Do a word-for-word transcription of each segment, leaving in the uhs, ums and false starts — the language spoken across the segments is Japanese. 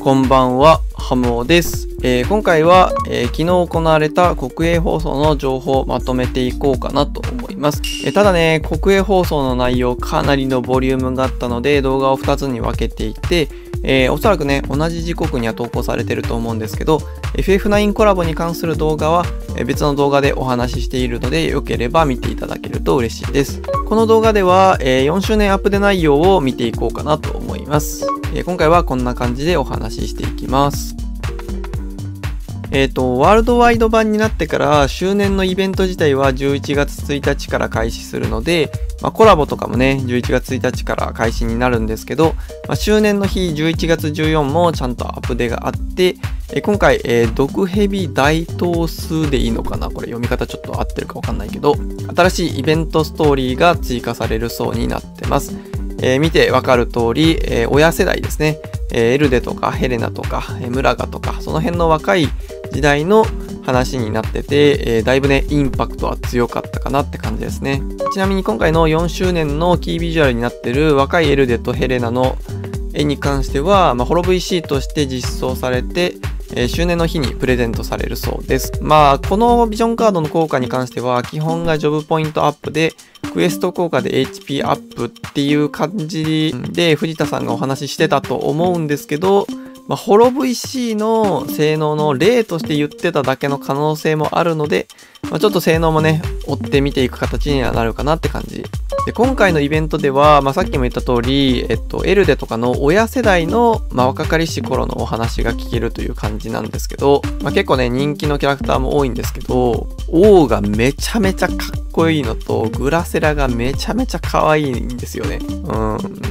こんばんは、ハムオです。えー、今回は、えー、昨日行われた国営放送の情報をまとめていこうかなと思います。えー、ただね、国営放送の内容かなりのボリュームがあったので動画をふたつに分けていて、えー、おそらくね、同じ時刻には投稿されてると思うんですけど、エフエフナイン コラボに関する動画は別の動画でお話ししているので、よければ見ていただけると嬉しいです。この動画では、えー、よんしゅうねんアップデ内容を見ていこうかなと思います。えー、今回はこんな感じでお話ししていきます。えっと、ワールドワイド版になってから周年のイベント自体はじゅういちがつついたちから開始するので、まあ、コラボとかもね、じゅういちがつついたちから開始になるんですけど、まあ、周年の日じゅういちがつじゅうよっかもちゃんとアップデがあって、え今回、えー、毒蛇大頭数でいいのかな、これ読み方ちょっと合ってるかわかんないけど、新しいイベントストーリーが追加されるそうになってます。えー、見てわかる通り、えー、親世代ですね、えー、エルデとかヘレナとか、えー、ムラガとか、その辺の若い時代の話になってて、えー、だいぶね、インパクトは強かったかなって感じですね。ちなみに今回のよんしゅうねんのキービジュアルになってる若いエルデとヘレナの絵に関しては、まあ、ホロ ブイシー として実装されて、えー、周年の日にプレゼントされるそうです。まあ、このビジョンカードの効果に関しては、基本がジョブポイントアップで、クエスト効果で エイチピー アップっていう感じで藤田さんがお話ししてたと思うんですけど、まあ、ホロ ブイシー の性能の例として言ってただけの可能性もあるので、まあ、ちょっと性能もね、追って見ていく形にはなるかなって感じ。で、今回のイベントでは、まあ、さっきも言った通り、えっと、エルデとかの親世代の、まあ、若かりし頃のお話が聞けるという感じなんですけど、まあ、結構ね、人気のキャラクターも多いんですけど、王がめちゃめちゃかっこいいのと、グラセラがめちゃめちゃ可愛いんですよね。うん。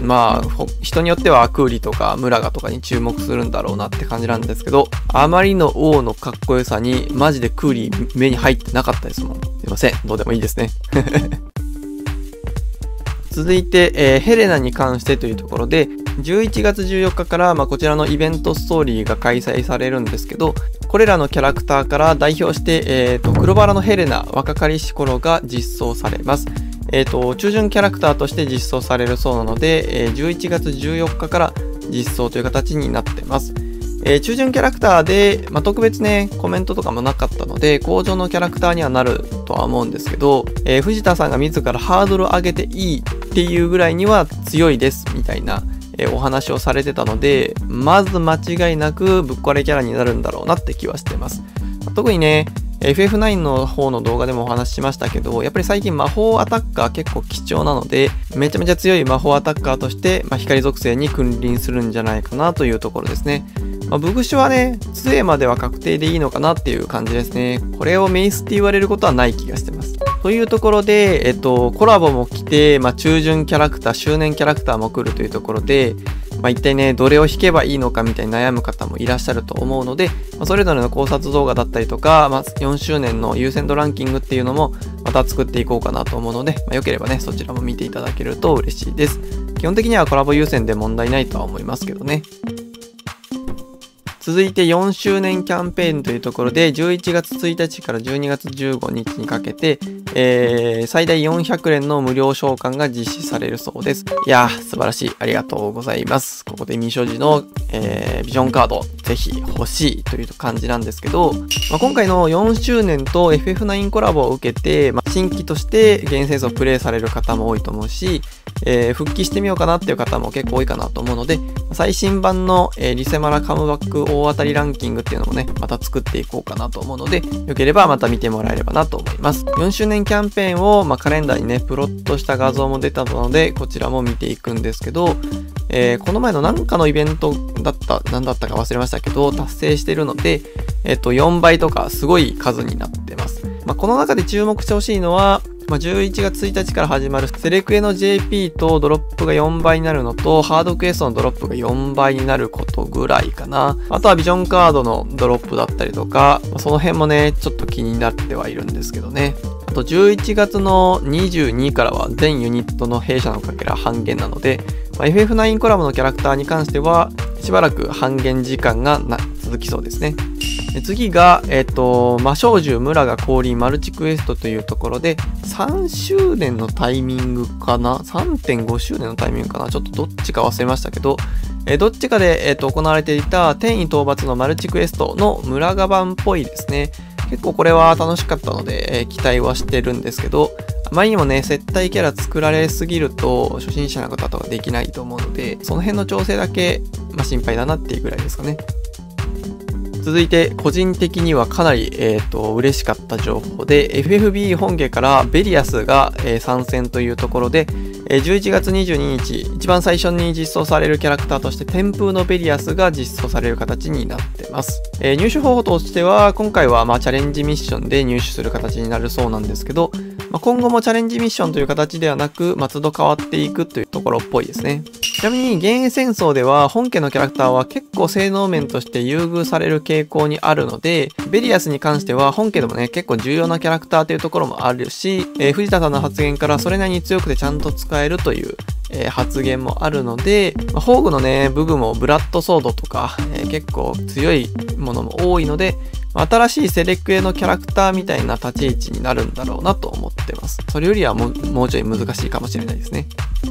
まあ、人によってはアクーリとかムラガとかに注目するんだろうなって感じなんですけど、あまりの王のかっこよさに、マジでクーリー目に入ってなかったですもん。すいません。どうでもいいですね。続いて、えー、ヘレナに関してというところで、じゅういちがつじゅうよっかから、まあ、こちらのイベントストーリーが開催されるんですけど、これらのキャラクターから代表して、えーと、黒バラのヘレナ若かりし頃が実装されます。えーと、中旬キャラクターとして実装されるそうなので、えー、じゅういちがつじゅうよっかから実装という形になってます。えー、中旬キャラクターで、まあ、特別ね、コメントとかもなかったので、向上のキャラクターにはなるとは思うんですけど、えー、藤田さんが自らハードルを上げていいっていうぐらいには強いですみたいな、えー、お話をされてたので、まず間違いなくぶっ壊れキャラになるんだろうなって気はしてます。特にね、エフエフナイン の方の動画でもお話ししましたけど、やっぱり最近魔法アタッカー結構貴重なので、めちゃめちゃ強い魔法アタッカーとして、まあ、光属性に君臨するんじゃないかなというところですね。まあ、ブグシュはね、杖までは確定でいいのかなっていう感じですね。これをメイスって言われることはない気がしてます。というところで、えっと、コラボも来て、まあ、中旬キャラクター、周年キャラクターも来るというところで、まあ、一体ね、どれを引けばいいのかみたいに悩む方もいらっしゃると思うので、まあ、それぞれの考察動画だったりとか、まあ、よんしゅうねんの優先度ランキングっていうのもまた作っていこうかなと思うので、まあ、よければね、そちらも見ていただけると嬉しいです。基本的にはコラボ優先で問題ないとは思いますけどね。続いてよんしゅうねんキャンペーンというところで、じゅういちがつついたちからじゅうにがつじゅうごにちにかけて、えー、最大よんひゃくえんの無料召喚が実施されるそうです。いやー、素晴らしい。ありがとうございます。ここで未所持の、えー、ビジョンカード、ぜひ欲しいという感じなんですけど、まあ、今回のよんしゅうねんと エフエフナイン コラボを受けて、まあ、新規として現世をプレイされる方も多いと思うし、えー、復帰してみようかなっていう方も結構多いかなと思うので、最新版の、えー、リセマラカムバック大当たりランキングっていうのもね、また作っていこうかなと思うので、よければまた見てもらえればなと思います。よんしゅうねんキャンペーンを、まあ、カレンダーにね、プロットした画像も出たので、こちらも見ていくんですけど、えー、この前のなんかのイベントだった、何だったか忘れましたけど、達成してるので、えっと、よんばいとかすごい数になってます。まあ、この中で注目してほしいのは、まあ、じゅういちがつついたちから始まるセレクエの ジェーピー とドロップがよんばいになるのと、ハードクエストのドロップがよんばいになることぐらいかな。あとはビジョンカードのドロップだったりとか、その辺もね、ちょっと気になってはいるんですけどね。あとじゅういちがつのにじゅうにからは全ユニットの弊社のかけら半減なので、まあ、エフエフナイン コラボのキャラクターに関しては、しばらく半減時間がな続きそうですね。で次が、えっと、魔性獣村が降臨マルチクエストというところで、さんしゅうねんのタイミングかな ?さんてんご 周年のタイミングかなちょっとどっちか忘れましたけど、 えー、どっちかで、えーと、行われていた転移討伐のマルチクエストの村ガ版っぽいですね。結構これは楽しかったので、えー、期待はしてるんですけど、あまりにもね、接待キャラ作られすぎると、初心者の方とかできないと思うので、その辺の調整だけ、まあ、心配だなっていうぐらいですかね。続いて、個人的にはかなり、えーと、嬉しかった情報で、エフエフビー 本家からベリアスが、えー、参戦というところで、えー、じゅういちがつにじゅうににち、一番最初に実装されるキャラクターとして、天風のベリアスが実装される形になってます。えー、入手方法としては、今回はまあチャレンジミッションで入手する形になるそうなんですけど、まあ、今後もチャレンジミッションという形ではなく、まあ、都度変わっていくというところっぽいですね。ちなみに、幻影戦争では本家のキャラクターは結構性能面として優遇される傾向にあるので、ベリアスに関しては本家でもね、結構重要なキャラクターというところもあるし、えー、藤田さんの発言からそれなりに強くてちゃんと使えるという、えー、発言もあるので、まあ、宝具のね、武具もブラッドソードとか、えー、結構強いものも多いので、新しいセレクエのキャラクターみたいな立ち位置になるんだろうなと思ってます。それよりはもう、もうちょい難しいかもしれないですね。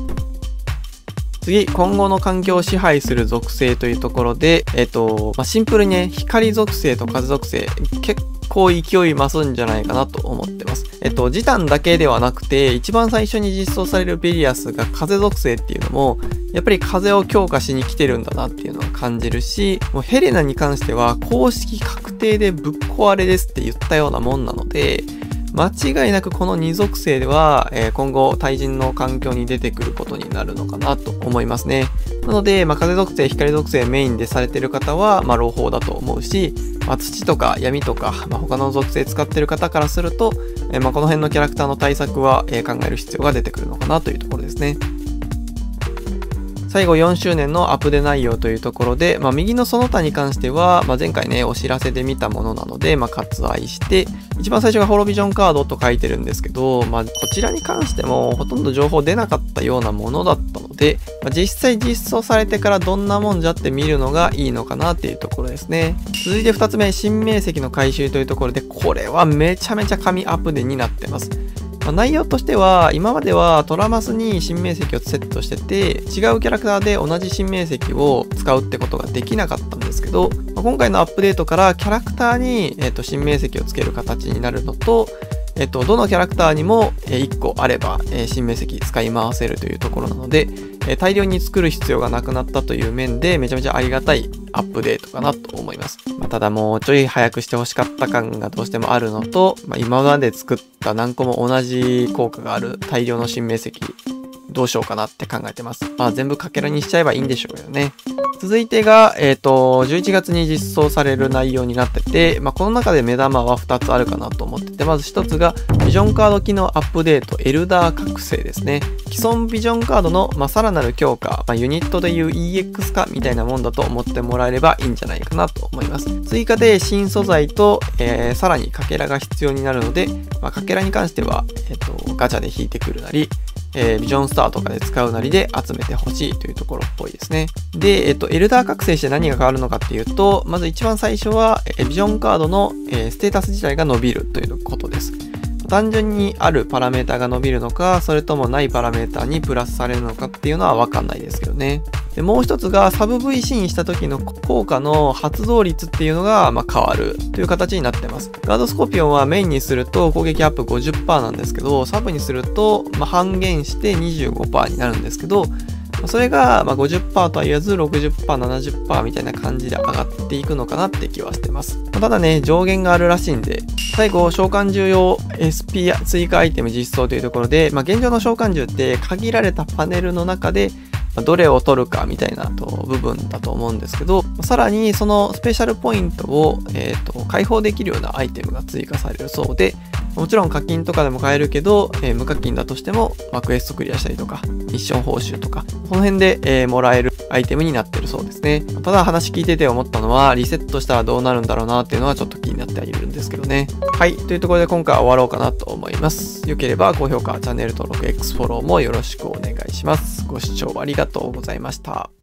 次、今後の環境を支配する属性というところで、えっと、まあ、シンプルにね、光属性と風属性、結構勢い増すんじゃないかなと思ってます。えっと、ジタンだけではなくて、一番最初に実装されるベリアスが風属性っていうのも、やっぱり風を強化しに来てるんだなっていうのを感じるし、もうヘレナに関しては公式確定でぶっ壊れですって言ったようなもんなので、間違いなくこのに属性では、えー、今後対人の環境に出てくることになるのかなと思いますね。なので、まあ、風属性、光属性メインでされてる方は、まあ、朗報だと思うし、まあ、土とか闇とか、まあ、他の属性使ってる方からすると、えーまあ、この辺のキャラクターの対策は、えー、考える必要が出てくるのかなというところですね。最後よんしゅうねんのアップデ内容というところで、まあ、右のその他に関しては、まあ、前回ね、お知らせで見たものなので、まあ、割愛して、一番最初がホロビジョンカードと書いてるんですけど、まあ、こちらに関してもほとんど情報出なかったようなものだったので、まあ、実際実装されてからどんなもんじゃって見るのがいいのかなっていうところですね。続いてふたつめ、新名石の回収というところで、これはめちゃめちゃ神アップデになってます。まあ、内容としては、今まではトラマスに新名石をセットしてて、違うキャラクターで同じ新名石を使うってことができなかったんですけど、まあ、今回のアップデートからキャラクターに、えー、と新名石をつける形になるのと、えっと、どのキャラクターにもいっこあれば新名石使い回せるというところなので、大量に作る必要がなくなったという面でめちゃめちゃありがたいアップデートかなと思います。まあ、ただもうちょい早くしてほしかった感がどうしてもあるのと、まあ、今まで作った何個も同じ効果がある大量の新名石どうしようかなって考えてます。まあ全部かけらにしちゃえばいいんでしょうけどね。続いてが、えっと、じゅういちがつに実装される内容になってて、まあこの中で目玉はふたつあるかなと思ってて、まずひとつが、ビジョンカード機能アップデート、エルダー覚醒ですね。既存ビジョンカードの、まあ、さらなる強化、まあ、ユニットでいう イーエックス 化みたいなもんだと思ってもらえればいいんじゃないかなと思います。追加で新素材と、えー、さらにかけらが必要になるので、まあ、かけらに関しては、えっと、ガチャで引いてくるなり、えー、ビジョンスターとかで使うなりで集めてほしいというところっぽいですね。で、えっと、エルダー覚醒して何が変わるのかっていうと、まず一番最初は、えー、ビジョンカードの、えー、ステータス自体が伸びるということです。単純にあるパラメータが伸びるのか、それともないパラメータにプラスされるのかっていうのはわかんないですけどね。で、もう一つがサブ ブイシー にした時の効果の発動率っていうのが、まあ、変わるという形になってます。ガードスコーピオンはメインにすると攻撃アップ ごじゅっパーセント なんですけど、サブにすると、まあ、半減して にじゅうごパーセント になるんですけど、それがまあ ごじゅっパーセント とは言わず ろくじゅっパーセント、ななじゅっパーセント みたいな感じで上がっていくのかなって気はしてます。ただね、上限があるらしいんで、最後、召喚獣用 エスピー 追加アイテム実装というところで、まあ、現状の召喚獣って限られたパネルの中でどれを取るかみたいなと部分だと思うんですけど、さらにそのスペシャルポイントを、えー、と解放できるようなアイテムが追加されるそうで、もちろん課金とかでも買えるけど、えー、無課金だとしても、まあ、クエストクリアしたりとかミッション報酬とかその辺で、えー、もらえるアイテムになってるそうですね。ただ話聞いてて思ったのは、リセットしたらどうなるんだろうなっていうのはちょっと気になってはいるんですけどね。はい、というところで今回は終わろうかなと思います。よければ高評価、チャンネル登録、X フォローもよろしくお願いします。ご視聴ありがとうございました。